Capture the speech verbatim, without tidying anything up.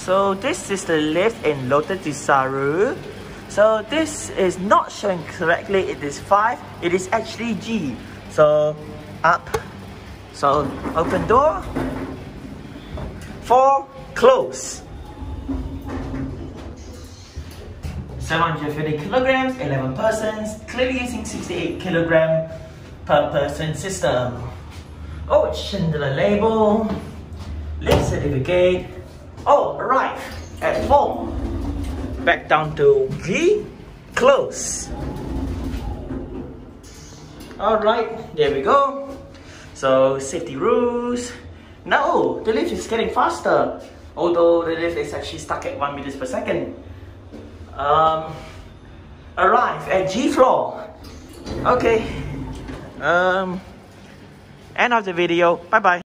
So this is the lift in Lotus Desaru. So this is not showing correctly, it is five, it is actually G. So up, so open door, four, close. seven hundred fifty kilograms, eleven persons, clearly using sixty-eight kilogram per person system. Oh, Chandler label, lift certificate. Oh, arrive at four. Back down to G, close. Alright, there we go. So, safety rules. No, the lift is getting faster. Although the lift is actually stuck at one meters per second. Um, arrive at G floor. Okay. Um, end of the video. Bye bye.